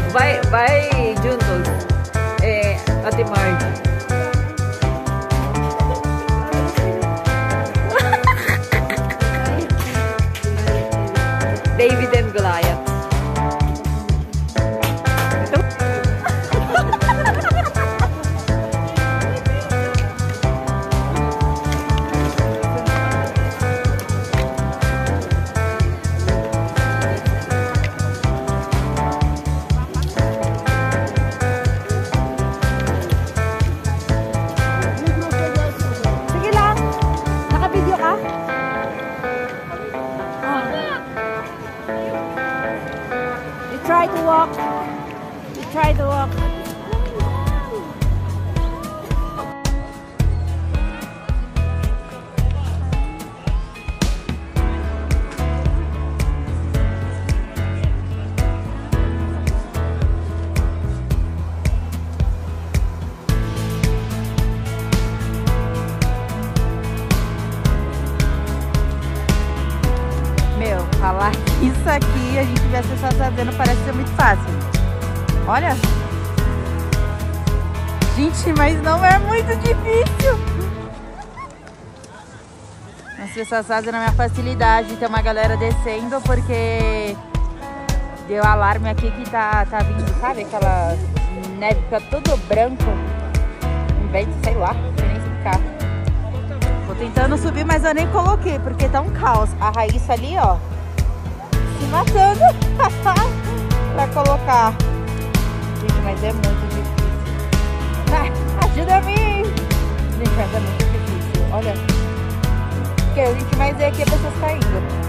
Vai juntos. Ate Margie. David and Goliath. Try to walk. You try to walk. Meu, falar isso aqui, a gente vê as pessoas fazendo, parece ser muito fácil. Olha. Gente, mas não é muito difícil. As pessoas fazem na minha facilidade. Tem uma galera descendo porque deu alarme aqui que tá vindo, sabe? Aquela neve, fica tudo branco. Um vento, sei lá, não sei nem explicar. Tô tentando subir, mas eu nem coloquei, porque tá um caos. A Raíssa ali, ó, se matando pra colocar. Gente, mas é muito difícil. Ajuda-me! Gente, mas é muito difícil. Olha. O que a gente mais vê aqui é pessoas caindo.